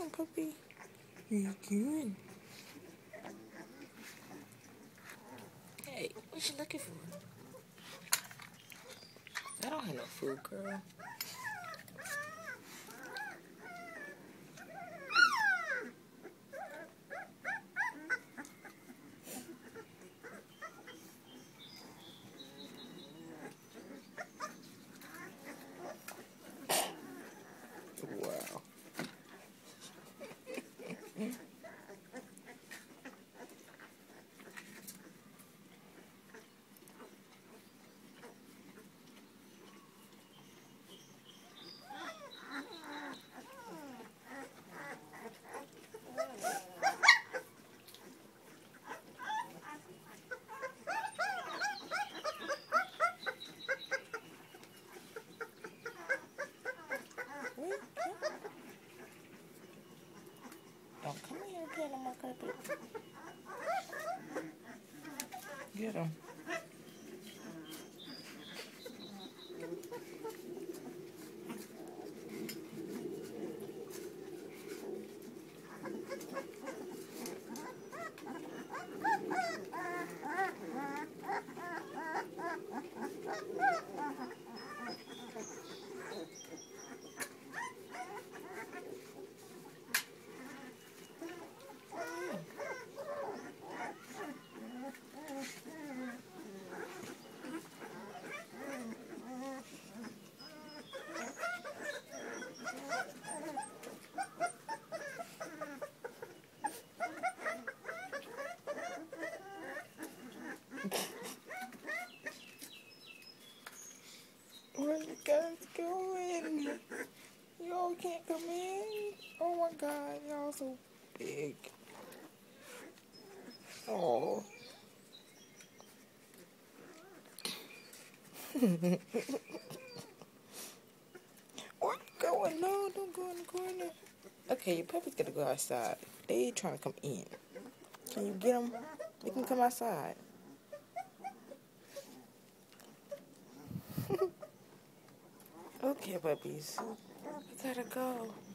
on, puppy. Where you going? Hey, what you looking for? I don't have no food, girl. Wow. Don't come in here playing on my carpet. Get him. Where you guys going? Y'all can't come in. Oh my God, y'all so big. Oh. Where you going? No, don't go in the corner. Okay, your puppy's gonna go outside. They trying to come in. Can you get them? They can come outside. Okay, puppies. I gotta go.